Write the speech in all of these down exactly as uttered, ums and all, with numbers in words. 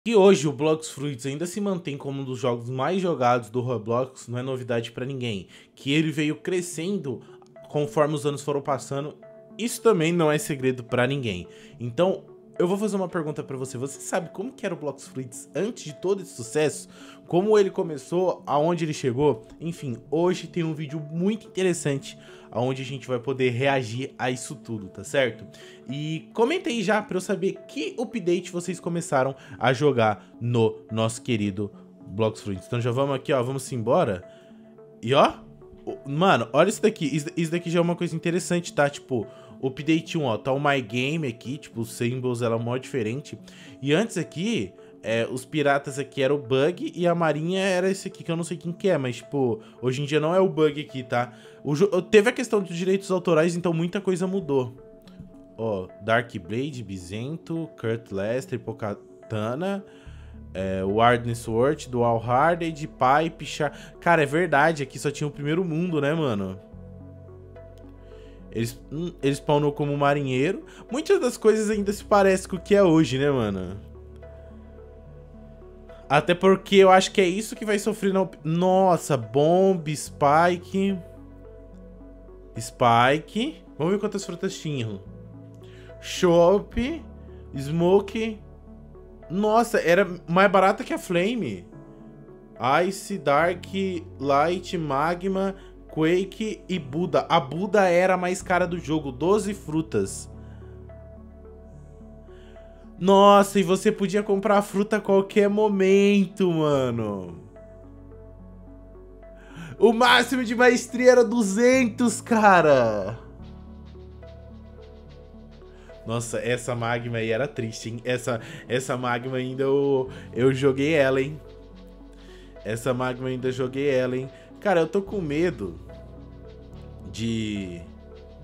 Que hoje o Blox Fruits ainda se mantém como um dos jogos mais jogados do Roblox, não é novidade pra ninguém. Que ele veio crescendo conforme os anos foram passando, isso também não é segredo pra ninguém. Então, eu vou fazer uma pergunta pra você. Você sabe como que era o Blox Fruits antes de todo esse sucesso? Como ele começou, aonde ele chegou? Enfim, hoje tem um vídeo muito interessante onde a gente vai poder reagir a isso tudo, tá certo? E comenta aí já pra eu saber que update vocês começaram a jogar no nosso querido Blox Fruits. Então já vamos aqui, ó, vamos embora. E ó, mano, olha isso daqui, isso daqui já é uma coisa interessante, tá? Tipo, update um, ó, tá o My Game aqui, tipo, os symbols, ela é mó diferente. E antes aqui, é, os piratas aqui era o Bug e a marinha era esse aqui, que eu não sei quem que é, mas, tipo, hoje em dia não é o Bug aqui, tá? O teve a questão dos direitos autorais, então muita coisa mudou. Ó, Dark Blade, Bizento, Cutlass, Tripokatana, é, Warden Sword, Dual Harded, Pipe, Char... Cara, é verdade, aqui só tinha o primeiro mundo, né, mano? Eles, hum, eles spawnou como marinheiro. Muitas das coisas ainda se parecem com o que é hoje, né, mano? Até porque eu acho que é isso que vai sofrer na... Nossa, Bomb, Spike... Spike... Vamos ver quantas frutas tinham. Chop... Smoke... Nossa, era mais barata que a Flame. Ice, Dark, Light, Magma, Quake e Buda. A Buda era a mais cara do jogo, doze frutas. Nossa, e você podia comprar a fruta a qualquer momento, mano. O máximo de maestria era duzentos, cara. Nossa, essa Magma aí era triste, hein? Essa, essa Magma ainda eu, eu joguei ela, hein? Essa Magma ainda joguei ela, hein? Cara, eu tô com medo de...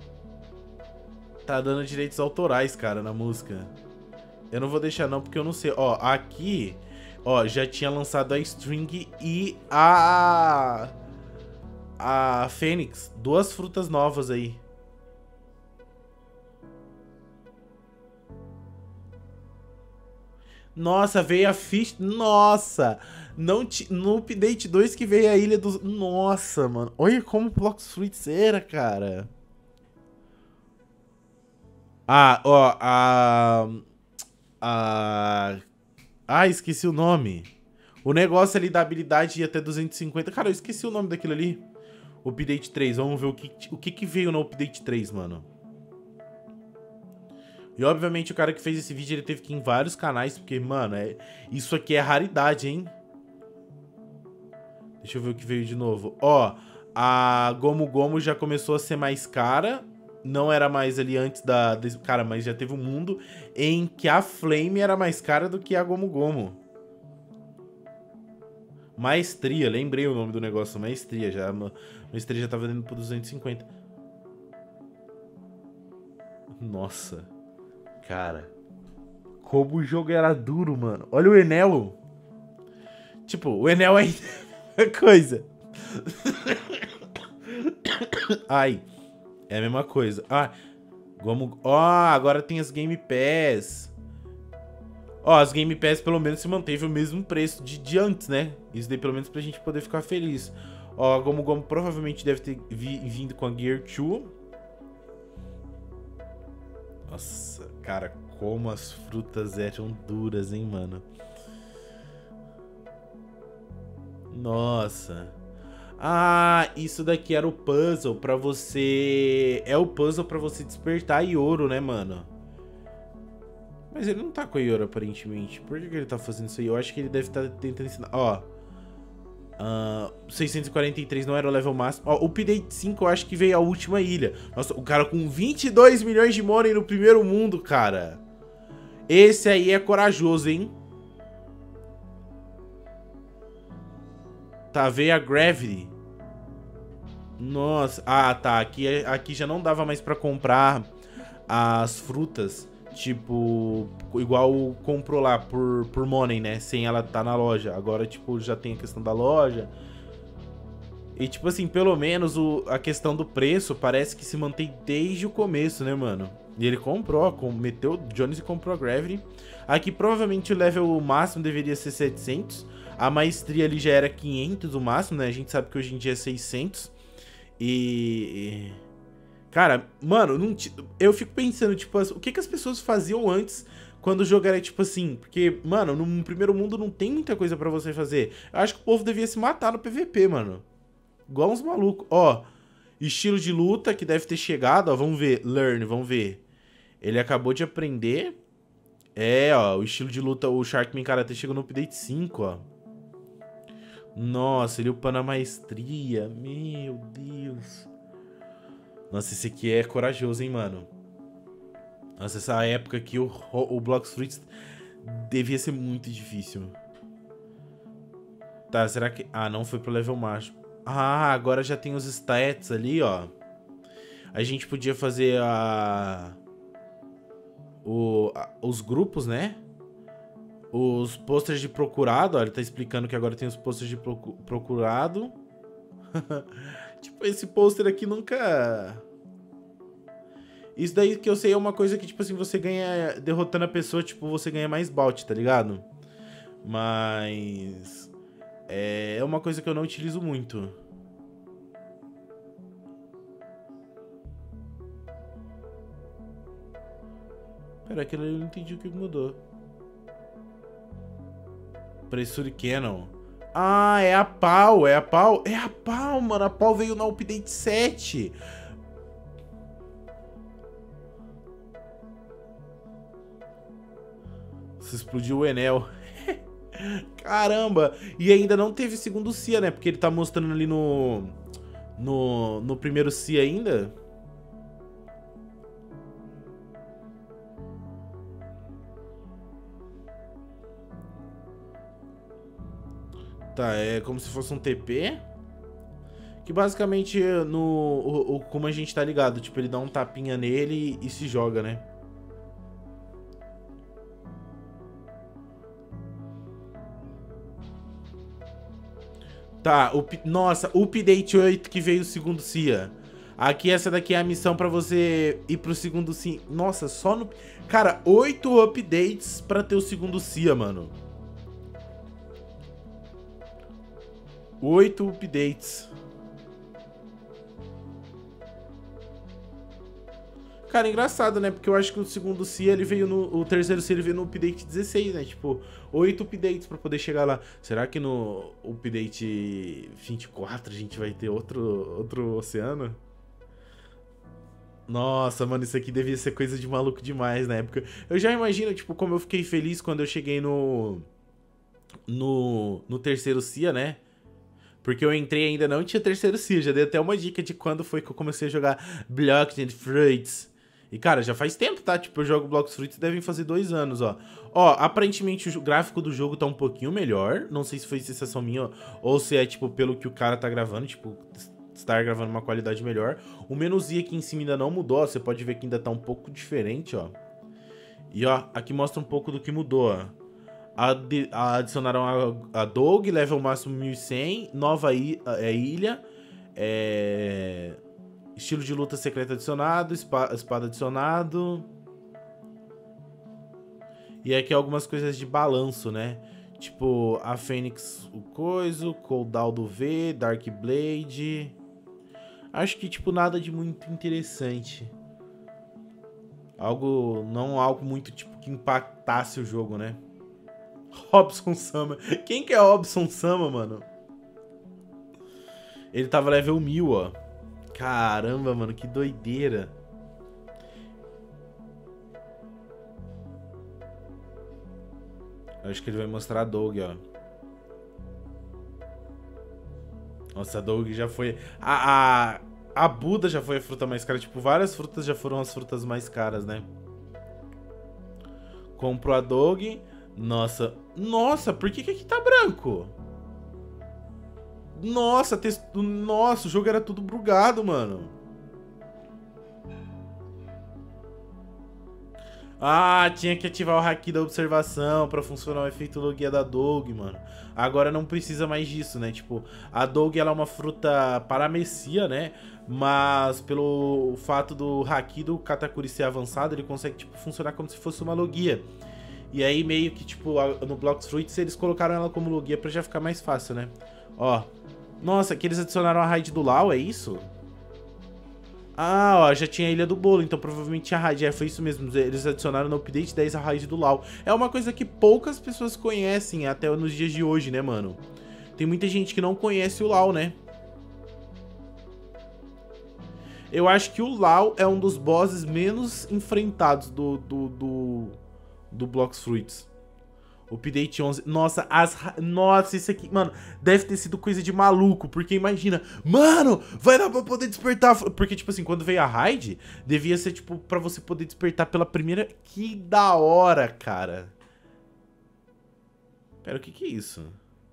Tá dando direitos autorais, cara, na música. Eu não vou deixar não, porque eu não sei. Ó, aqui, ó, já tinha lançado a String e a... A Fênix. Duas frutas novas aí. Nossa, veio a Fish... Nossa! Não t... No update dois que veio a Ilha dos... Nossa, mano. Olha como o Blox Fruits era, cara. Ah, ó, a... A... Ah, esqueci o nome. O negócio ali da habilidade ia até duzentos e cinquenta. Cara, eu esqueci o nome daquilo ali. Update três. Vamos ver o que, o que, que veio no Update três, mano. E obviamente o cara que fez esse vídeo, ele teve que ir em vários canais, porque, mano, é... isso aqui é raridade, hein? Deixa eu ver o que veio de novo. Ó, a Gomu Gomu já começou a ser mais cara. Não era mais ali antes da... Desse... Cara, mas já teve um mundo em que a Flame era mais cara do que a Gomu Gomu. Maestria, lembrei o nome do negócio, Maestria. Já, Maestria já tava vendendo por duzentos e cinquenta. Nossa. Cara, como o jogo era duro, mano. Olha o Enel. Tipo, o Enel ainda é coisa. Ai, é a mesma coisa. Ah, como... Ó, agora tem as Game Pass. Ó, as Game Pass pelo menos se manteve o mesmo preço de, de antes, né? Isso daí pelo menos pra gente poder ficar feliz. Ó, a Gomu Gomu provavelmente deve ter vi, vindo com a Gear dois. Nossa, cara, como as frutas eram duras, hein, mano. Nossa. Ah, isso daqui era o puzzle pra você... É o puzzle pra você despertar Ioro, né, mano? Mas ele não tá com a Ioro, aparentemente. Por que, que ele tá fazendo isso aí? Eu acho que ele deve estar tentando ensinar... Ó. Uh, seiscentos e quarenta e três não era o level máximo. Ó, o update cinco eu acho que veio a última ilha. Nossa, o cara com vinte e dois milhões de money no primeiro mundo, cara. Esse aí é corajoso, hein? Tá, veio a Gravity. Nossa. Ah, tá. Aqui, aqui já não dava mais pra comprar as frutas. Tipo, igual comprou lá por, por money, né? Sem ela tá na loja. Agora, tipo, já tem a questão da loja. E, tipo assim, pelo menos o, a questão do preço parece que se mantém desde o começo, né, mano? E ele comprou, ó, com, meteu o Jones e comprou a Gravity. Aqui provavelmente o level máximo deveria ser setecentos. A maestria ali já era quinhentos o máximo, né? A gente sabe que hoje em dia é seiscentos. E... Cara, mano, não t... eu fico pensando, tipo, o que, que as pessoas faziam antes quando o jogo era, tipo assim... Porque, mano, no primeiro mundo não tem muita coisa pra você fazer. Eu acho que o povo devia se matar no P V P, mano. Igual uns malucos. Ó, estilo de luta que deve ter chegado, ó, vamos ver. Learn, vamos ver. Ele acabou de aprender. É, ó, o estilo de luta, o Sharkman Karate chegou no update cinco, ó. Nossa, ele upando a maestria. Meu Deus. Nossa, esse aqui é corajoso, hein, mano. Nossa, essa época aqui, o, o Blox Fruits devia ser muito difícil. Tá, será que... Ah, não foi pro level máximo. Ah, agora já tem os stats ali, ó. A gente podia fazer a... O, a, os grupos, né? Os posters de procurado, ó, ele tá explicando que agora tem os posters de procu procurado. Tipo, esse pôster aqui nunca... Isso daí que eu sei é uma coisa que, tipo assim, você ganha... Derrotando a pessoa, tipo, você ganha mais bout, tá ligado? Mas... É uma coisa que eu não utilizo muito. Pera, aquilo eu não entendi o que mudou. Pressure Cannon. Ah, é a pau, é a pau. É a pau, mano. A pau veio na update sete. Você explodiu o Enel. Caramba. E ainda não teve segundo C I A, né? Porque ele tá mostrando ali no... No, no primeiro C I A ainda. Tá, é como se fosse um T P. Que basicamente, no, o, o, como a gente tá ligado, tipo, ele dá um tapinha nele e, e se joga, né? Tá, o, nossa, o update oito que veio o segundo C I A. Aqui, essa daqui é a missão pra você ir pro segundo C I A. Nossa, só no... Cara, oito updates pra ter o segundo C I A, mano. Oito updates. Cara, engraçado, né? Porque eu acho que o segundo C I A, ele veio no... O terceiro C I A, ele veio no update dezesseis, né? Tipo, oito updates pra poder chegar lá. Será que no update vinte e quatro a gente vai ter outro, outro oceano? Nossa, mano, isso aqui devia ser coisa de maluco demais na época. Eu já imagino, tipo, como eu fiquei feliz quando eu cheguei no... No, no terceiro C I A, né? Porque eu entrei e ainda não tinha terceiro C I A. Já dei até uma dica de quando foi que eu comecei a jogar Blox and Fruits. E, cara, já faz tempo, tá? Tipo, eu jogo Blox Fruits devem fazer dois anos, ó. Ó, aparentemente o gráfico do jogo tá um pouquinho melhor. Não sei se foi sensação minha ou se é, tipo, pelo que o cara tá gravando. Tipo, estar gravando uma qualidade melhor. O menuzinho aqui em cima ainda não mudou, ó. Você pode ver que ainda tá um pouco diferente, ó. E, ó, aqui mostra um pouco do que mudou, ó. Adi adicionaram a, a Dog, level máximo mil e cem, nova é, ilha, é, estilo de luta secreta adicionado, espa espada adicionado. E aqui algumas coisas de balanço, né? Tipo, a Fênix, o coiso, Coldal do V, Dark Blade. Acho que, tipo, nada de muito interessante. Algo, não algo muito, tipo, que impactasse o jogo, né? Robson Sama. Quem que é Robson Sama, mano? Ele tava level mil, ó. Caramba, mano, que doideira. Acho que ele vai mostrar a Dog, ó. Nossa, a Dog já foi... A, a, a Buda já foi a fruta mais cara. Tipo, várias frutas já foram as frutas mais caras, né? Comprou a Dog... Nossa, nossa, por que que aqui tá branco? Nossa, texto... nossa, o jogo era tudo bugado, mano. Ah, tinha que ativar o haki da observação pra funcionar o efeito Logia da Doug, mano. Agora não precisa mais disso, né? Tipo, a Doug, ela é uma fruta paramecia, né? Mas pelo fato do haki do Katakuri ser avançado, ele consegue, tipo, funcionar como se fosse uma Logia. E aí meio que, tipo, no Blox Fruits eles colocaram ela como Logia pra já ficar mais fácil, né? Ó. Nossa, aqui eles adicionaram a raid do Lau, é isso? Ah, ó, já tinha a Ilha do Bolo, então provavelmente tinha a raid. É, foi isso mesmo, eles adicionaram no update dez a raid do Lau. É uma coisa que poucas pessoas conhecem até nos dias de hoje, né, mano? Tem muita gente que não conhece o Lau, né? Eu acho que o Lau é um dos bosses menos enfrentados do, do, do, do Blox Fruits. Update onze. Nossa, as... Nossa, isso aqui, mano, deve ter sido coisa de maluco. Porque imagina, mano, vai dar pra poder despertar. Porque, tipo assim, quando veio a raid, devia ser, tipo, pra você poder despertar pela primeira. Que da hora, cara. Pera, o que que é isso?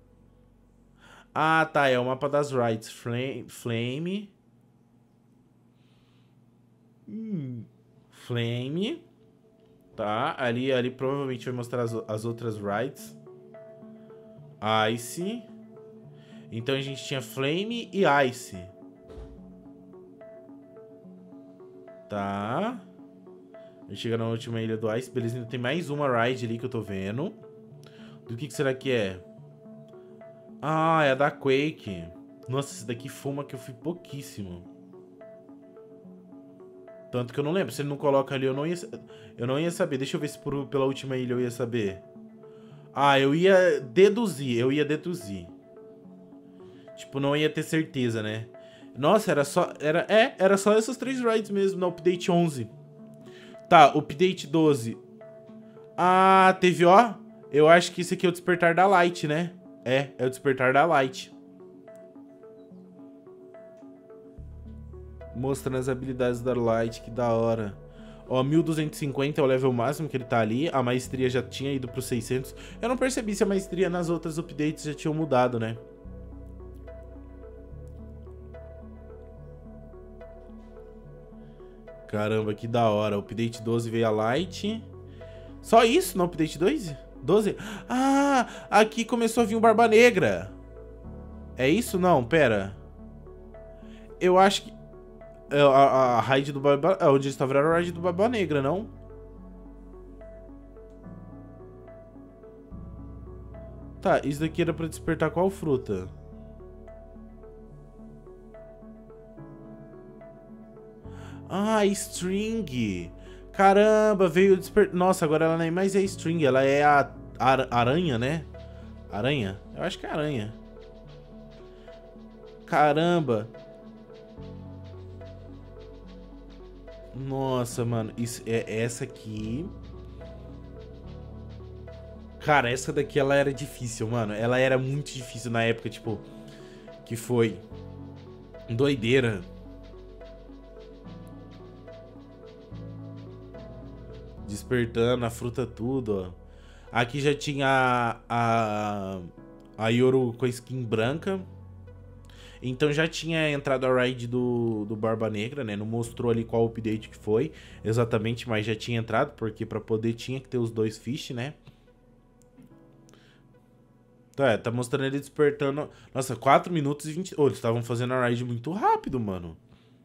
Ah, tá, é o mapa das raids. Flame... Flame... Hum... Flame... Tá, ali, ali provavelmente vai mostrar as, as outras raids. Ice. Então a gente tinha Flame e Ice. Tá. A gente chega na última ilha do Ice. Beleza, ainda tem mais uma raid ali que eu tô vendo. Do que, que será que é? Ah, é a da Quake. Nossa, esse daqui foi uma que eu fui pouquíssimo. Tanto que eu não lembro. Se ele não coloca ali, eu não ia, eu não ia saber. Deixa eu ver se por, pela última ilha eu ia saber. Ah, eu ia deduzir. Eu ia deduzir. Tipo, não ia ter certeza, né? Nossa, era só... Era, é, era só essas três raids mesmo no update onze. Tá, update doze. Ah, teve, ó. Eu acho que esse aqui é o despertar da Light, né? É, é o despertar da Light. Mostrando as habilidades da Light, que da hora. Ó, mil duzentos e cinquenta é o level máximo que ele tá ali. A maestria já tinha ido pro seiscentos. Eu não percebi se a maestria nas outras updates já tinham mudado, né? Caramba, que da hora. O update doze veio a Light. Só isso no update doze? doze? Ah, aqui começou a vir o Barba Negra. É isso? Não, pera. Eu acho que... A, a, a raid do Barba... É, onde estava era a raid do Barba Negra, não? Tá, isso daqui era pra despertar qual fruta? Ah, string. Caramba, veio despertar... Nossa, agora ela nem mais é string, ela é a ar... aranha, né? Aranha? Eu acho que é aranha. Caramba. Nossa, mano, isso é essa aqui. Cara, essa daqui ela era difícil, mano. Ela era muito difícil na época, tipo, que foi doideira. Despertando a fruta tudo, ó. Aqui já tinha a a, a Yoru com a skin branca. Então já tinha entrado a raid do, do Barba Negra, né? Não mostrou ali qual update que foi exatamente, mas já tinha entrado, porque pra poder tinha que ter os dois fish, né? Tá, tá mostrando ele despertando... Nossa, quatro minutos e vinte... Oh, eles estavam fazendo a raid muito rápido, mano.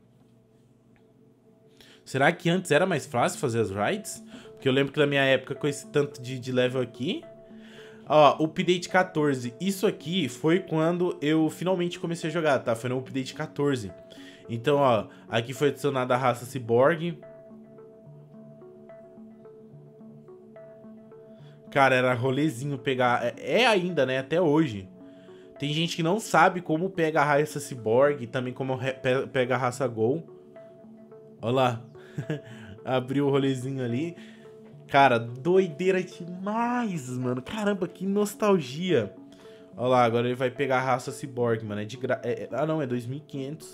Será que antes era mais fácil fazer as raids? Porque eu lembro que na minha época, com esse tanto de, de level aqui... Ó, update quatorze. Isso aqui foi quando eu finalmente comecei a jogar, tá? Foi no update quatorze. Então, ó, aqui foi adicionada a raça Cyborg. Cara, era rolezinho pegar... É ainda, né? Até hoje. Tem gente que não sabe como pega a raça Cyborg, também como pega a raça Gol. Olha lá. Abriu o rolezinho ali. Cara, doideira demais, mano. Caramba, que nostalgia. Olha lá, agora ele vai pegar a raça Cyborg, mano. É de gra... É... Ah, não, é dois mil e quinhentos.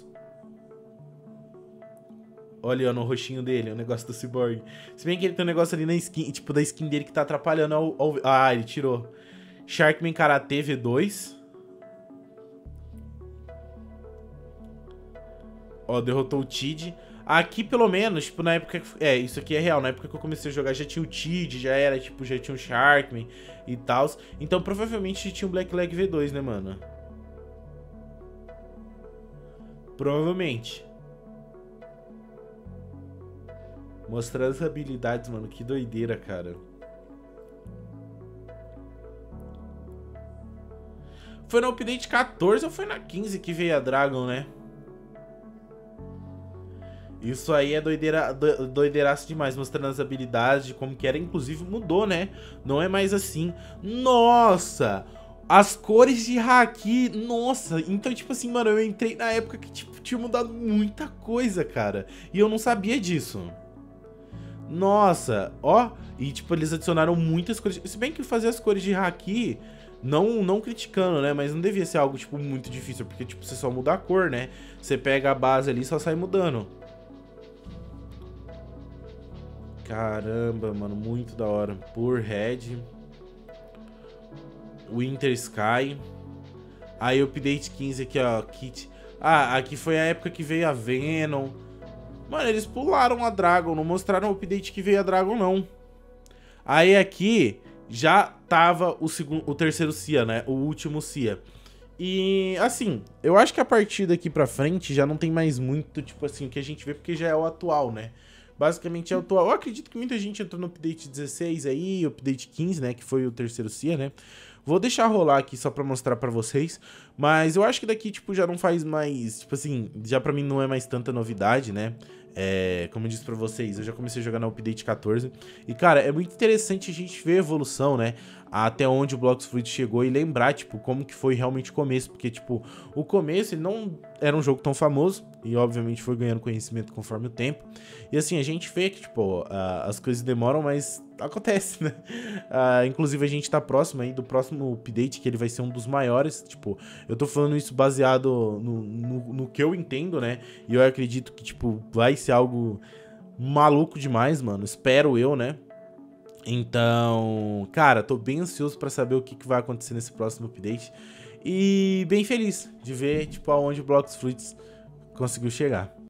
Olha, ó, no roxinho dele, o negócio do Cyborg. Se bem que ele tem um negócio ali na skin, tipo, da skin dele que tá atrapalhando ao... ao... Ah, ele tirou. Sharkman Karate V dois. Ó, derrotou o Tid. Aqui, pelo menos, tipo, na época... É, isso aqui é real. Na época que eu comecei a jogar, já tinha o Tid, já era, tipo, já tinha o Sharkman e tal. Então, provavelmente, tinha o Black Leg V dois, né, mano? Provavelmente. Mostrando as habilidades, mano. Que doideira, cara. Foi no update quatorze ou foi na quinze que veio a Dragon, né? Isso aí é doideira, do, doideiraço demais, mostrando as habilidades de como que era. Inclusive mudou, né? Não é mais assim. Nossa! As cores de Haki, nossa! Então, tipo assim, mano, eu entrei na época que tipo, tinha mudado muita coisa, cara. E eu não sabia disso. Nossa, ó. E, tipo, eles adicionaram muitas cores. Se bem que fazer as cores de Haki... Não, não criticando, né? Mas não devia ser algo, tipo, muito difícil. Porque, tipo, você só muda a cor, né? Você pega a base ali e só sai mudando. Caramba, mano. Muito da hora. Por Red. Winter Sky. Aí, update quinze aqui, ó. Kit. Ah, aqui foi a época que veio a Venom. Mano, eles pularam a Dragon. Não mostraram o update que veio a Dragon, não. Aí, aqui... Já tava o, segundo, o terceiro Cia, né? O último Cia. E, assim, eu acho que a partir daqui pra frente já não tem mais muito, tipo assim, o que a gente vê, porque já é o atual, né? Basicamente é o atual. Eu acredito que muita gente entrou no update dezesseis aí, update quinze, né? Que foi o terceiro Cia, né? Vou deixar rolar aqui só pra mostrar pra vocês. Mas eu acho que daqui, tipo, já não faz mais... Tipo assim, já pra mim não é mais tanta novidade, né? É, como eu disse pra vocês, eu já comecei a jogar no update quatorze. E, cara, é muito interessante a gente ver a evolução, né? Até onde o Blox Fruit chegou e lembrar, tipo, como que foi realmente o começo. Porque, tipo, o começo ele não era um jogo tão famoso. E, obviamente, foi ganhando conhecimento conforme o tempo. E, assim, a gente vê que, tipo, uh, as coisas demoram, mas acontece, né? Uh, inclusive, a gente tá próximo aí do próximo update, que ele vai ser um dos maiores. Tipo, eu tô falando isso baseado no, no, no que eu entendo, né? E eu acredito que, tipo, vai ser algo maluco demais, mano. Espero eu, né? Então, cara, tô bem ansioso pra saber o que, que vai acontecer nesse próximo update. E bem feliz de ver, tipo, aonde o Blox Fruits conseguiu chegar.